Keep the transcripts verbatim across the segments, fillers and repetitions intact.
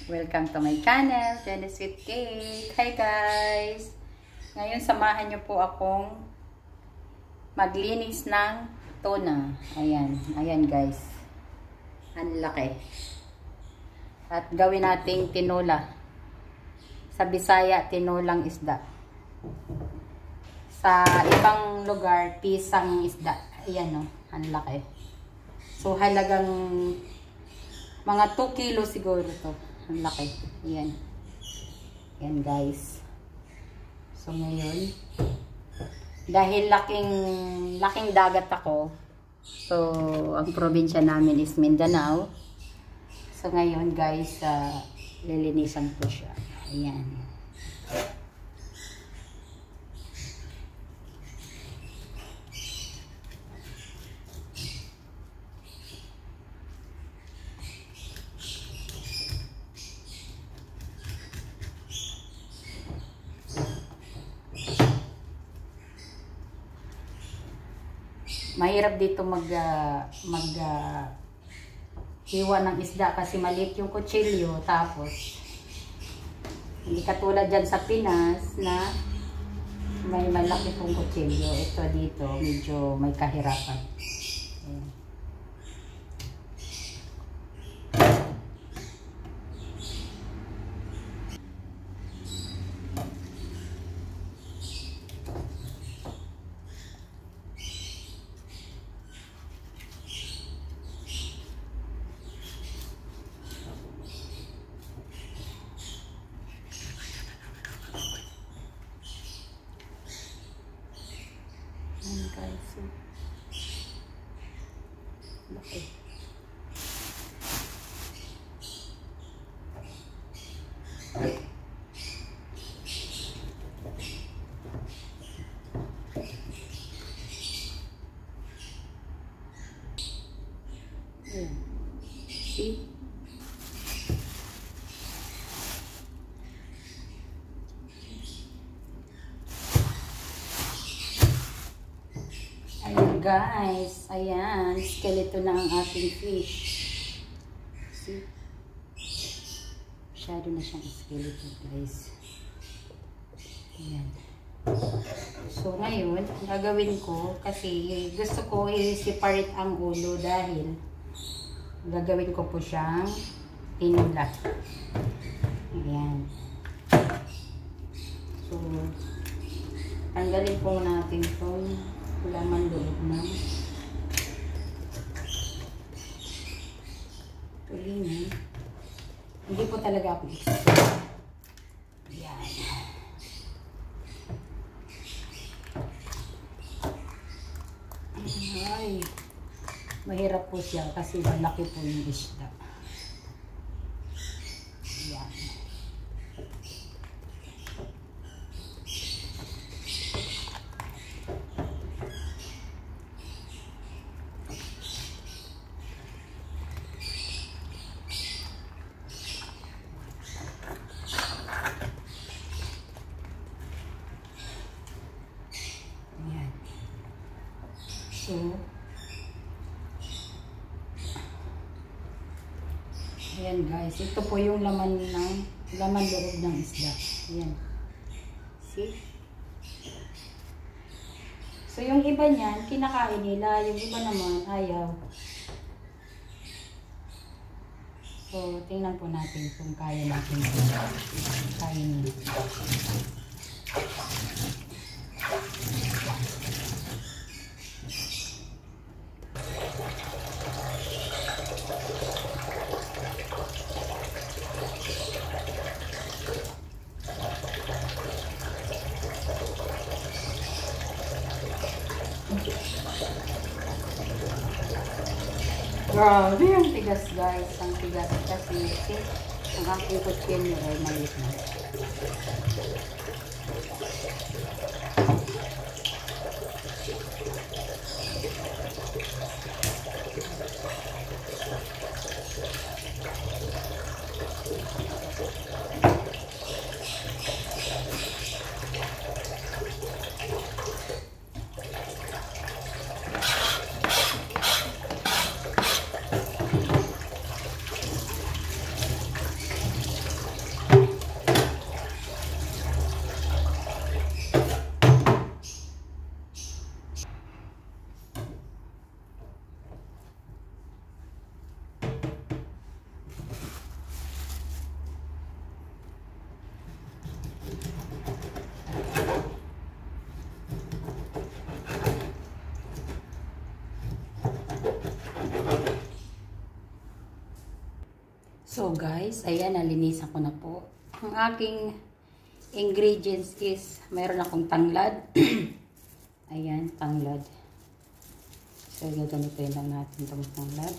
Welcome to my channel, Jenny Sweet Cake. Hi guys! Ngayon samahan niyo po akong maglinis ng tuna. Ayan, ayan guys. Ang laki. At gawin nating tinola. Sa Bisaya, tinolang isda. Sa ibang lugar, pisang isda. Ayan o, ang laki. So halagang mga two kilo siguro to. Ang laki. Ayan. Ayan guys. So ngayon, dahil laking, laking dagat ako, so ang probinsya namin is Mindanao. So ngayon guys, uh, lilinisan ko siya. Ayan. Mahirap dito mag uh, mag uh, hiwa ng isda kasi maliit yung kutsilyo, tapos hindi katulad dyan sa Pinas na may malaki pong kutsilyo. Ito dito medyo may kahirapan. Ayan. Ayan guys, so laki. Ayan. See? Guys, ayan, skeleton na ang ating fish. See? Masyado na siyang skeleton, guys. Ayan. So, ngayon, gagawin ko, kasi gusto ko i-separate ang ulo dahil gagawin ko po siyang tinola. Ayan. So, tanggalin po natin itong laman loob ng tulingan. Hindi po talaga ako expert. Yan. Ay, mahirap po siya kasi malaki po yung isda. Yan. So, ayan guys, ito po yung laman ng laman loob ng isda. Ayan. See? So, yung iba niyan, kinakain nila. Yung iba naman, ayaw. So, tingnan po natin kung kaya natin kainin. Grabe ang tigas guys, ang tigas kasi see, ang aking kutsilyo ay maliit na. So guys, ayan, nalinisan ko na po. Ang aking ingredients is, mayroon akong tanglad. Ayan, tanglad. So, gaganituin lang natin itong tanglad.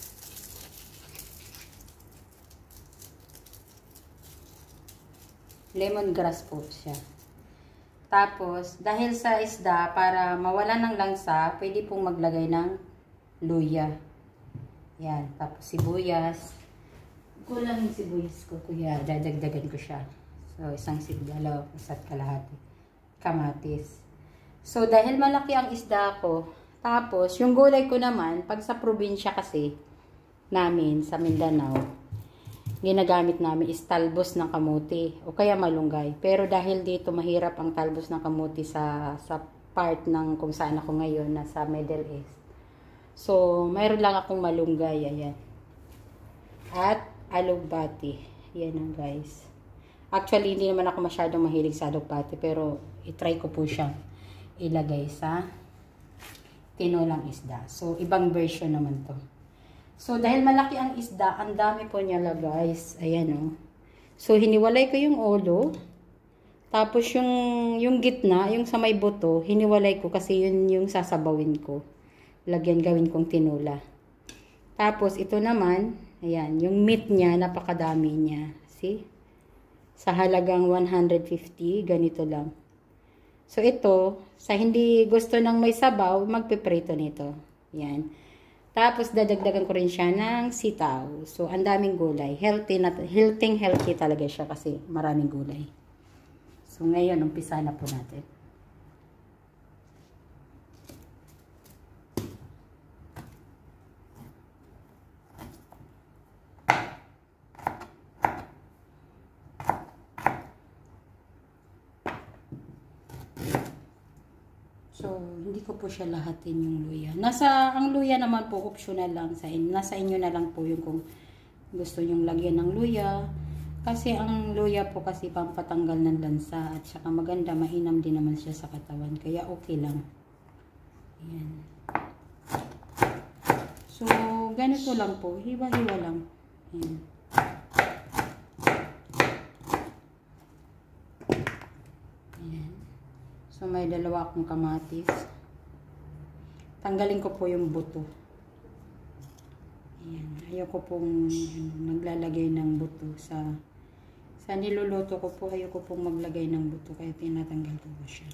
Lemongrass po siya. Tapos, dahil sa isda, para mawala ng lansa, pwede pong maglagay ng luya. Yan, tapos sibuyas. Kulang yung sibuyas ko, kuya. Dadagdagan ko siya. So, isang sigdalaw, isa't kalahati. Kamatis. So, dahil malaki ang isda ko, tapos, yung gulay ko naman, pag sa probinsya kasi, namin, sa Mindanao, ginagamit namin is talbos ng kamuti, o kaya malunggay. Pero dahil dito, mahirap ang talbos ng kamuti sa, sa part ng kung saan ako ngayon, nasa Middle East. So, mayroon lang akong malunggay, ayan. At, alugbati. Yan ang guys. Actually, hindi naman ako masyadong mahilig sa alugbati. Pero, itry ko po siyang ilagay sa tinolang isda. So, ibang version naman to. So, dahil malaki ang isda, ang dami po niya la guys. Ayan o. Oh. So, hiniwalay ko yung ulo. Tapos, yung, yung gitna, yung sa may buto, hiniwalay ko kasi yun yung sasabawin ko. Lagyan gawin kong tinola. Tapos, ito naman, ayan, yung meat niya, napakadami niya. See? Sa halagang one hundred fifty, ganito lang. So, ito, sa hindi gusto ng may sabaw, magpiprito nito. Ayan. Tapos, dadagdagan ko rin siya ng sitaw. So, ang daming gulay. Healthy, na, healthy, healthy talaga siya kasi maraming gulay. So, ngayon, umpisa na po natin. So, hindi ko po siya lahatin yung luya. Nasa, ang luya naman po, optional lang sa inyo. Nasa inyo na lang po yung kung gusto nyong lagyan ng luya. Kasi ang luya po kasi pampatanggal ng lansa. At saka maganda, mainam din naman siya sa katawan. Kaya okay lang. Ayan. So, ganito lang po. Hiwa-hiwa lang. Ayan. So, may dalawa akong kamatis. Tanggalin ko po yung buto. Ayan. Ayoko pong ano, naglalagay ng buto sa sa niluluto ko po. Ayoko pong maglagay ng buto. Kaya tinatanggal ko po siya.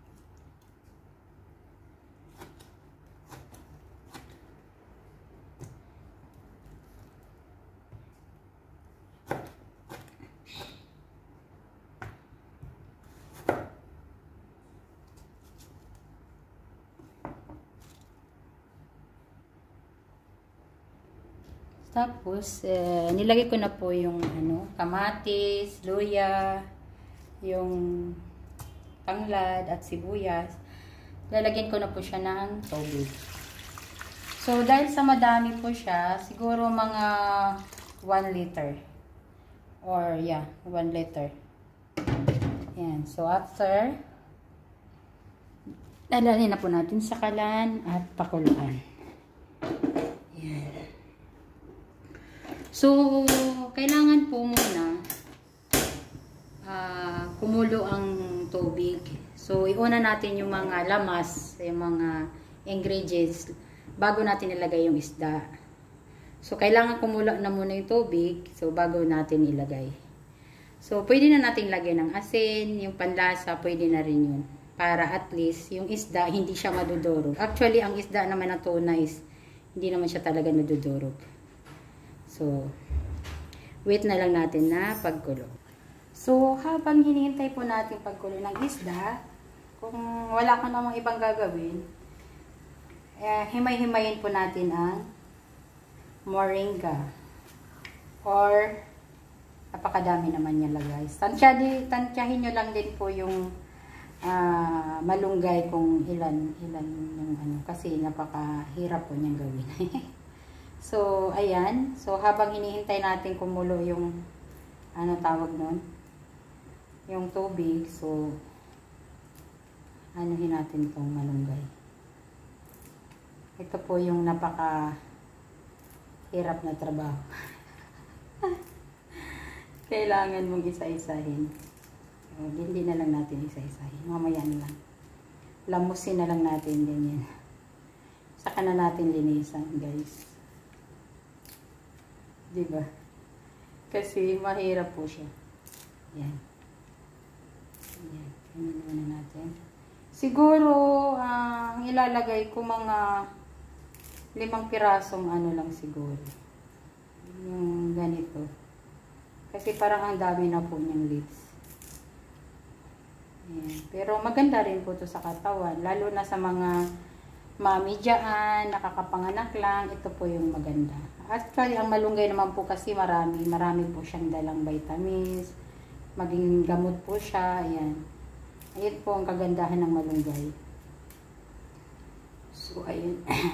Tapos, eh, nilagay ko na po yung ano, kamatis, luya, yung tanglad at sibuyas. Lalagyan ko na po siya ng tubig. So, dahil sa madami po siya, siguro mga one liter. Or, yeah, one liter. Yan. So, after, lalagyan na po natin sa kalan at pakuluan. Yan. So, kailangan po muna uh, kumulo ang tubig. So, iuna natin yung mga lamas, yung mga ingredients, bago natin ilagay yung isda. So, kailangan kumulo na muna yung tubig, so bago natin ilagay. So, pwede na natin lagyan ng asin, yung panlasa, pwede na rin yun. Para at least, yung isda, hindi siya madudurog. Actually, ang isda naman na tuna is, hindi naman siya talaga nadudurog. So, wait na lang natin na pagkulo. So, habang hinihintay po natin pagkulo ng isda, kung wala ka namang ibang gagawin, eh, himay-himayin po natin ang moringa. Or, napakadami naman niya guys. Tansyahin, tansyahin nyo lang din po yung uh, malunggay kung ilan, ilan yung ano, kasi napakahirap po niyang gawin. So, ayan. So, habang hinihintay natin kumulo yung, ano tawag nun? Yung tubig. So, anuhin natin itong malunggay. Ito po yung napaka hirap na trabaho. Kailangan mong isa-isahin. O, hindi na lang natin isa-isahin. Mamaya na lang. Lamusin na lang natin ganyan. Saka na natin linisan, guys. Diba? Kasi mahirap po siya. Yan. Yan. Ganyan muna natin. Siguro, uh, ang ilalagay ko mga limang pirasong ano lang siguro. Yung ganito. Kasi parang ang dami na po niyang leaves. Ayan. Pero maganda rin po to sa katawan. Lalo na sa mga mami dyan, nakakapanganak lang. Ito po yung maganda. Actually, ang malunggay naman po kasi marami. Marami po siyang dalang vitamins. Maging gamot po siya. Ayan. Ayan po ang kagandahan ng malunggay. So, ayun.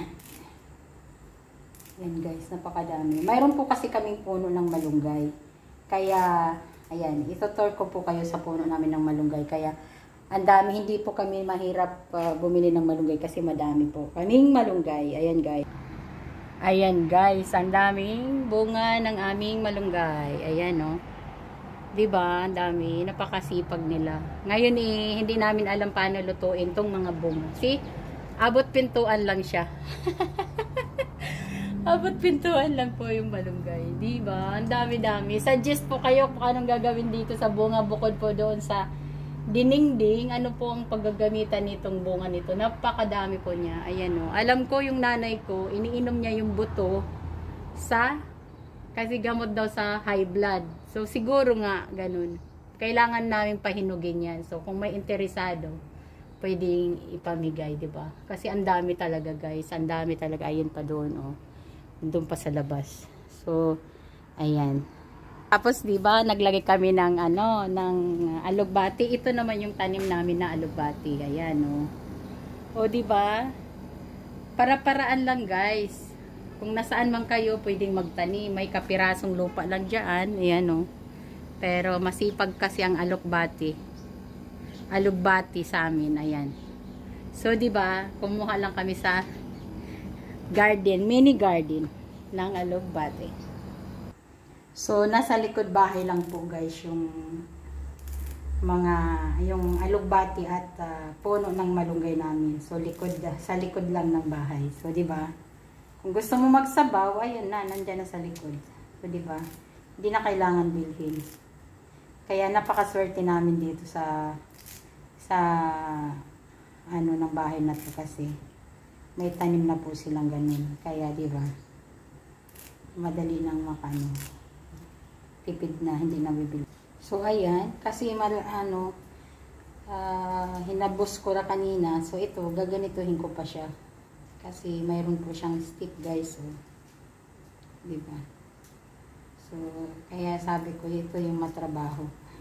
Ayan guys, napakadami. Mayroon po kasi kaming puno ng malunggay. Kaya, ayan, itutur ko po kayo sa puno namin ng malunggay. Kaya, ang dami, hindi po kami mahirap uh, bumili ng malunggay kasi madami po kaming malunggay. Ayan guys. Ayan guys, ang daming bunga ng aming malunggay. Ayan no. Diba? Ang dami. Napakasipag nila. Ngayon eh, hindi namin alam paano lutuin tong mga bunga. See? Abot pintuan lang siya. Abot pintuan lang po yung malunggay. Diba? Ang dami-dami. Suggest po kayo kung anong gagawin dito sa bunga bukod po doon sa diningding. Ano po ang paggagamitan nitong bunga nito. Napakadami po niya. Ayan o. Alam ko yung nanay ko, iniinom niya yung buto sa, kasi gamot daw sa high blood. So siguro nga, ganun. Kailangan namin pahinugin yan. So kung may interesado, pwedeng ipamigay, diba? Kasi ang dami talaga guys. Ang dami talaga. Ayan pa doon o. Doon pa sa labas. So, ayan. Tapos, di ba, naglagay kami ng, ano, ng alugbati. Ito naman yung tanim namin na alugbati. Ayan, o. O, di ba? Para-paraan lang, guys. Kung nasaan man kayo, pwedeng magtanim. May kapirasong lupa lang dyan. Ayan, o. Pero, masipag kasi ang alugbati. Alugbati sa amin. Ayan. So, di ba, kumuha lang kami sa garden, mini garden ng alugbati. So, nasa likod bahay lang po guys yung mga, yung alugbati at uh, puno ng malunggay namin. So, likod, sa likod lang ng bahay. So, di ba? Kung gusto mo magsabaw, ayun na, nandiyan na sa likod. So, di ba? Hindi na kailangan bilhin. Kaya napakaswerte namin dito sa sa ano ng bahay na to kasi may tanim na po silang ganun. Kaya, di ba? Madali nang makano. Tipid na, hindi na bibili. So, ayan. Kasi, ano, uh, hinabos ko na kanina. So, ito, gaganituhin ko pa siya. Kasi, mayroon po siyang stick, guys. So, di ba? So, kaya sabi ko, ito yung matrabaho.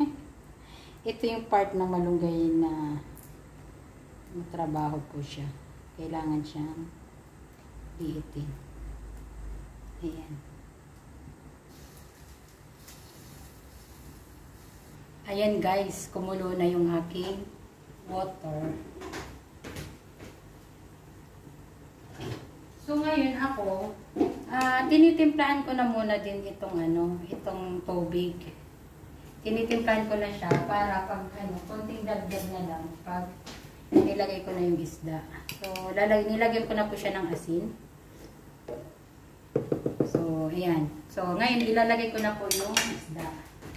Ito yung part ng malunggay na matrabaho po siya. Kailangan siyang liitin. Ayan. Ayan guys, kumulo na yung aking water. So ngayon ako, uh, tinitimplahan ko na muna din itong ano, itong tubig. Tinitimplahan ko na siya para pag ano, konting dagdag na lang pag nilagay ko na yung isda. So, lalag, nilagyan ko na po siya ng asin. So, ayan. So, ngayon, ilalagay ko na po yung isda.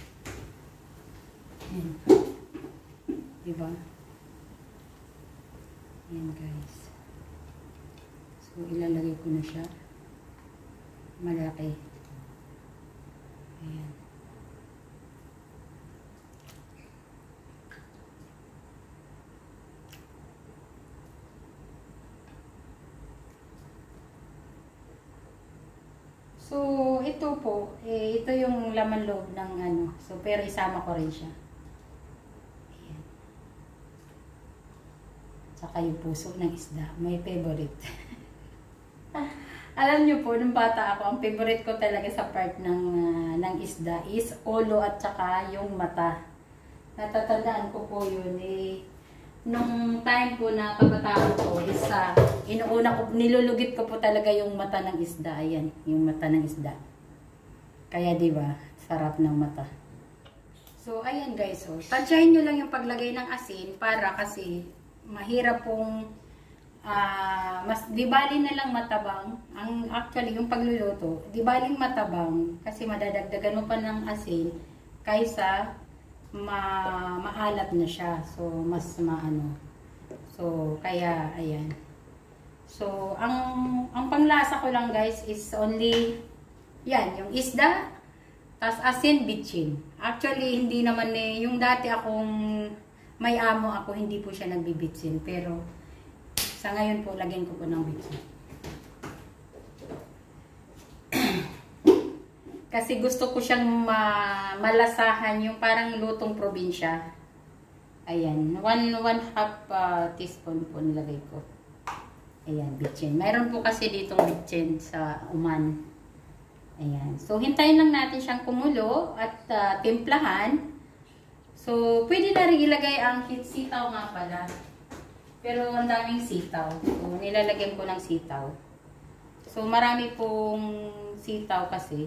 Ayan. Diba? Ayan, guys. So, ilalagay ko na siya. Malaki. Ayan. So, ito po, eh, ito yung laman loob ng ano. So, pero isama ko rin siya. Ayan. Saka yung puso ng isda. My favorite. Alam nyo po, nung bata ako, ang favorite ko talaga sa part ng, uh, ng isda is ulo at saka yung mata. Natatandaan ko po yun eh. Nung time po na kabataan ko is uh, inuuna ko, nilulugit ko po talaga yung mata ng isda. Ayan, yung mata ng isda. Kaya di ba sarap ng mata. So, ayan guys. So, tansyahin nyo lang yung paglagay ng asin para kasi mahirap pong uh, mas di bali na lang matabang. Ang actually yung pagluluto, di baling matabang kasi madadagdagan mo pa ng asin kaysa ma maalat na siya. So, mas maano. So, kaya ayan. So, ang ang panglasa ko lang guys is only yan, yung isda, tas asin, bitchin. Actually, hindi naman eh, yung dati akong may amo ako, hindi po siya nagbibitsin. Pero, sa ngayon po, lagyan ko po ng bitchin. Kasi gusto ko siyang ma malasahan, yung parang lutong probinsya. Ayan, one, one half uh, teaspoon po nilagay ko. Ayan, bitchin. Mayroon po kasi ditong bitchin sa Oman. Ayan. So, hintayin lang natin siyang kumulo at uh, timplahan. So, pwede na rin ilagay ang sitaw nga pala. Pero, ang daming sitaw. So, nilalagyan ko ng sitaw. So, marami pong sitaw kasi.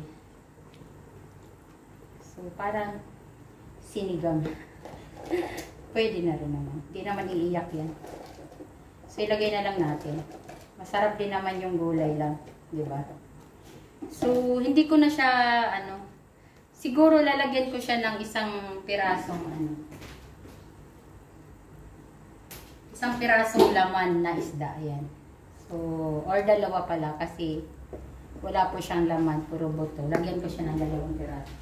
So, parang sinigang. Pwede na rin naman. Hindi naman iiyak yan. So, ilagay na lang natin. Masarap din naman yung gulay lang. Diba? So, hindi ko na siya, ano, siguro lalagyan ko siya ng isang pirasong, ano, isang pirasong laman na isda, ayan. So, or dalawa pala, kasi wala po siyang laman, puro buto. Lagyan ko siya ng dalawang piraso.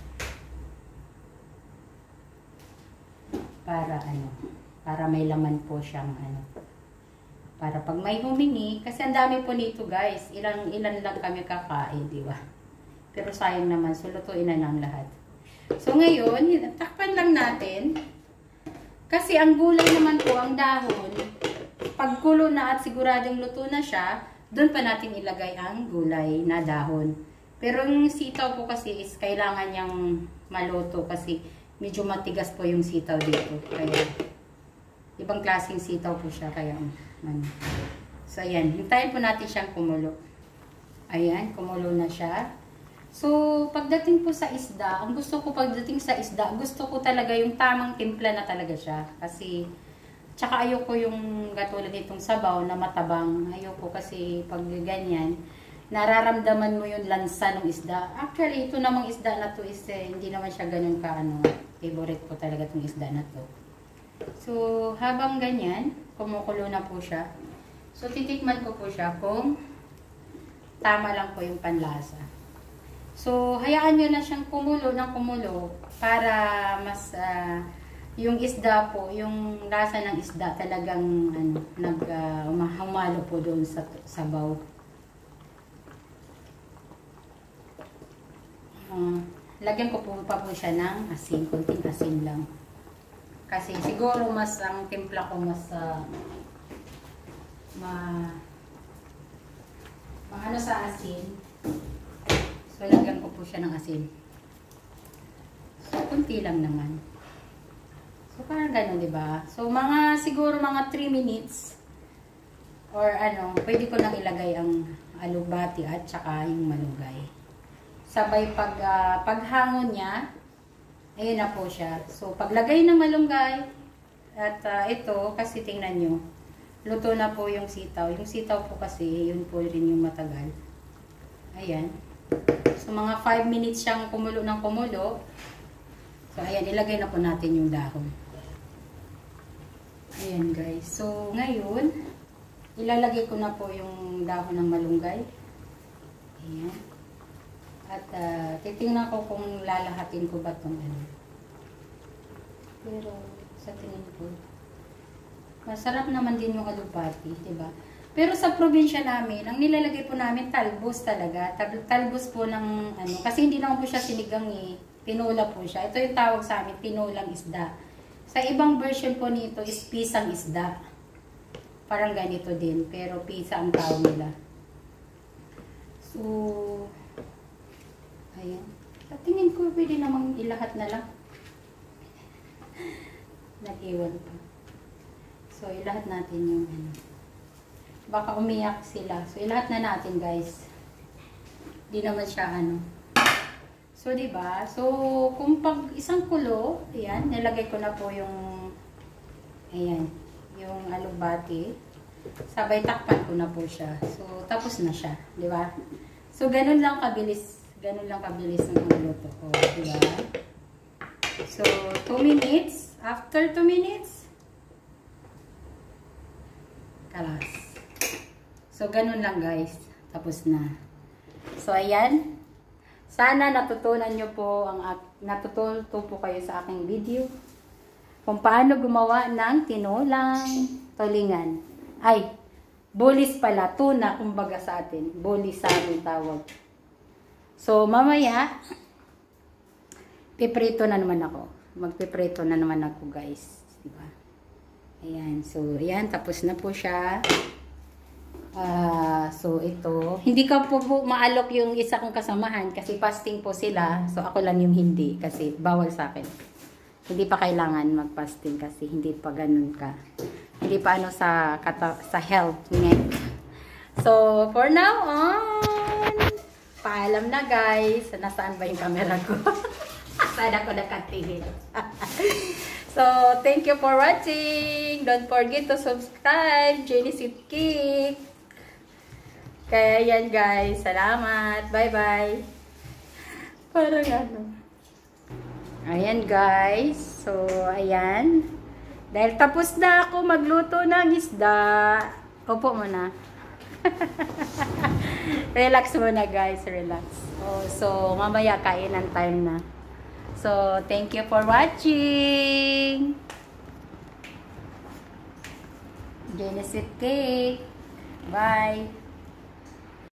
Para, ano, para may laman po siyang, ano, para pag may humingi, kasi ang dami po nito guys, ilan, ilan lang kami kakain, di ba? Pero sayang naman, so lutuin na ng lahat. So ngayon, takpan lang natin. Kasi ang gulay naman po, ang dahon, pagkulo na at siguradong luto na siya, doon pa natin ilagay ang gulay na dahon. Pero yung sitaw po kasi is kailangan niyang maluto kasi medyo matigas po yung sitaw dito. Kaya, ibang klaseng sitaw po siya, kaya ano. So, ayan. Hintayin po natin siyang kumulo. Ayan, kumulo na siya. So, pagdating po sa isda, ang gusto ko pagdating sa isda, gusto ko talaga yung tamang timpla na talaga siya. Kasi, tsaka ayoko yung katulad nitong sabaw na matabang. Ayoko kasi pag ganyan, nararamdaman mo yung lansa ng isda. Actually, ito namang isda na to is eh, hindi naman siya ganun ka, ano, favorite ko talaga itong isda na to. So, habang ganyan, kumukulo na po siya. So, titikman ko po siya kung tama lang po yung panlasa. So, hayaan nyo na siyang kumulo ng kumulo para mas, uh, yung isda po, yung lasa ng isda talagang ano, nag, uh, humalo po doon sa sabaw. Uh, lagyan ko po pa po siya ng asin, konting asin lang. Kasi siguro mas ang timpla ko mas uh, ma, ma ano sa asin. So lagyan ko po siya ng asin. So kunti lang naman. So parang gano'n, 'di ba? So mga siguro mga three minutes or ano, pwede ko nang ilagay ang alubati at saka yung malunggay. Sabay pag uh, paghangon niya, ayun na po siya. So, paglagay ng malunggay, at uh, ito, kasi tingnan nyo, luto na po yung sitaw. Yung sitaw po kasi, yun po rin yung matagal. Ayan. So, mga five minutes siyang kumulo ng kumulo. So, ayan, ilagay na po natin yung dahon. Ayan, guys. So, ngayon, ilalagay ko na po yung dahon ng malunggay. Ayan. At uh, titingnan ko kung lalahatin ko ba itong ano. Pero sa tingin ko, masarap naman din yung alubati, diba? Pero sa probinsya namin, ang nilalagay po namin talbos talaga. Tal talbos po ng ano, kasi hindi naman po siya sinigang eh. Tinola po siya. Ito yung tawag sa amin, tinolang isda. Sa ibang version po nito is pisang isda. Parang ganito din, pero pisa ang tawag nila. So, ayan. Sa tingin ko, pwede namang ilahat na lang. Nag-iwan pa. So, ilahat natin yung ano. Baka umiyak sila. So, ilahat na natin, guys. Di naman siya ano. So, di ba? So, kung pag isang kulo, ayan, nilagay ko na po yung, ayan, yung alugbati. Sabay takpan ko na po siya. So, tapos na siya, di ba? So, ganun lang kabilis, ganun lang kabilis ng luto ko, di ba? So, two minutes. After two minutes, kalas. So, ganun lang guys. Tapos na. So, ayan. Sana natutunan nyo po, ang natututo po kayo sa aking video. Kung paano gumawa ng tinolang tulingan. Ay, bulis pala. Tuna, kumbaga sa atin. Bulis sa amin tawag. So, mamaya, piprito na naman ako. Magpiprito na naman ako guys. Diba? Ayan. So, ayan. Tapos na po siya. Uh, so, ito. Hindi ka po, po maalok yung isa kong kasamahan kasi fasting po sila. So, ako lang yung hindi kasi bawal sa akin. Hindi pa kailangan mag-fasting kasi hindi pa ganun ka. Hindi pa ano sa, kata, sa health neck. So, for now on, paalam na guys. Nasaan ba yung camera ko? Saan ako nakatingin? So, thank you for watching. Don't forget to subscribe. Jenny Sweet Cake. Kaya yan guys. Salamat. Bye-bye. Parang ano. Ayan guys. So, ayan. Dahil tapos na ako magluto ng isda. Upo muna. Relax muna guys. Relax. Oh, so, mamaya kainan time na. So, thank you for watching. Jenny Sweet Cake. Bye.